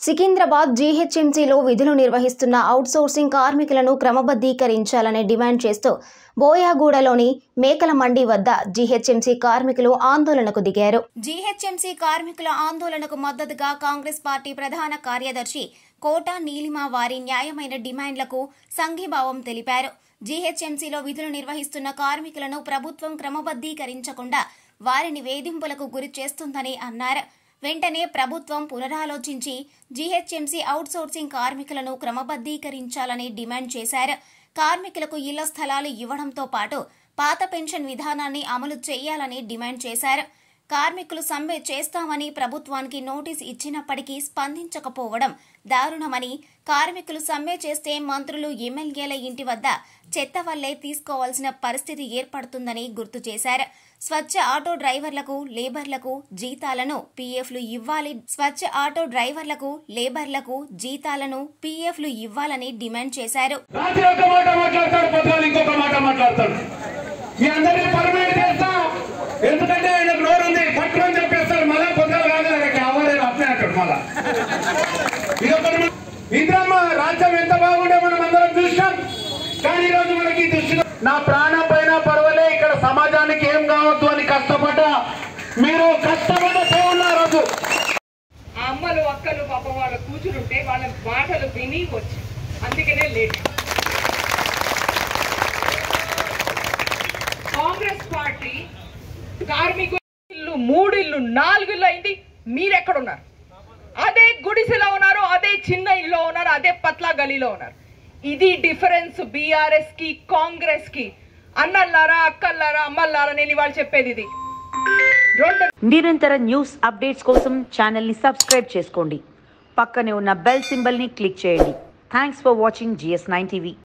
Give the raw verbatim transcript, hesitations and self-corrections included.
సికింద్రాబాద్ జీహెచ్ఎంసీలో విధులు నిర్వహిస్తున్న అవుట్సోర్సింగ్ కార్మికులను క్రమబద్ధీకరించాలని డిమాండ్ చేస్తూ బోయాగూడలోని మేకల మండి వద్ద జీహెచ్ఎంసీ కార్మికులు ఆందోళనకు దిగారు. జీహెచ్ఎంసీ కార్మికుల ఆందోళనకు మద్దతుగా కాంగ్రెస్ పార్టీ ప్రధాన కార్యదర్శి కోట నీలిమ వారి న్యాయమైన డిమాండ్లకు సంఘీభావం తెలిపారు. జీహెచ్ఎంసీలో విధులు నిర్వహిస్తున్న కార్మికులను ప్రభుత్వం క్రమబద్ధీకరించకుండా వారిని వేధింపులకు గురి చేస్తుందని అన్నారు. వెంటనే ప్రభుత్వం పునరాలోచించి జీహెచ్ఎంసీ అవుట్సోర్సింగ్ కార్మికులను క్రమబద్ధీకరించాలని డిమాండ్ చేశారు. కార్మికులకు ఇళ్ల స్థలాలు ఇవ్వడంతో పాటు పాత పెన్షన్ విధానాన్ని అమలు చేయాలని డిమాండ్ చేశారు. కార్మికులు సమ్మె చేస్తామని ప్రభుత్వానికి నోటీస్ ఇచ్చినప్పటికీ స్పందించకపోవడం దారుణమని, కార్మికులు సమ్మె చేస్తే మంత్రులు ఎమ్మెల్యేల ఇంటి వద్ద చెత్త వల్లే తీసుకోవాల్సిన పరిస్థితి ఏర్పడుతుందని గుర్తు చేశారు. స్వచ్ఛ ఆటో డ్రైవర్లకు, లేబర్లకు జీతాలను పీఎఫ్లు ఇవ్వాలి స్వచ్ఛ ఆటో డ్రైవర్లకు, లేబర్లకు జీతాలను పీఎఫ్లు ఇవ్వాలని డిమాండ్ చేశారు. ఎందుకంటే ఆయనకు నోరు ఉంది, పట్టుకొని చెప్పేస్తారు. మళ్ళా పొద్దులు కాదు ఎవరైనా అప్లై అంటాడు. మళ్ళా ఇదొకటి ఇంద్రమ్మ రాజ్యం ఎంత బాగుండే మనం అందరం చూసాం. కానీ ఈరోజు మనకి దృష్టి నా ప్రాణం పైన పర్వాలే, ఇక్కడ సమాజానికి ఏం కావద్దు అని కష్టపడ్డ మీరు కష్టపడ్డే ఉన్న రోజు ఆ అమ్మలు అక్కలు పాప వాళ్ళ కూతురుంటే వాళ్ళ మాటలు విని వచ్చి అందుకనే లేట్. కాంగ్రెస్ పార్టీ కార్మికులు మూడు ఇల్లు నాలుగు ఇల్లు అయింది, మీరెక్కడున్నారు? అదే గుడిసెలో ఉన్నారు, అదే చిన్న ఇల్లు ఉన్నారు, అదే పత్లా గలీలో ఉన్నారు. ఇది డిఫరెన్స్ బీఆర్ఎస్ కి కాంగ్రెస్ కి. అన్నల్లారా, అక్కల్లారా, అమ్మల్లారా, నేను ఇవాళ చెప్పేది ఇది. నిరంతర న్యూస్ అప్డేట్స్ కోసం ఛానల్ ని సబ్స్క్రైబ్ చేసుకోండి. పక్కనే ఉన్న బెల్ సింబల్ ని క్లిక్ చేయండి. Thanks for watching GS nine TV.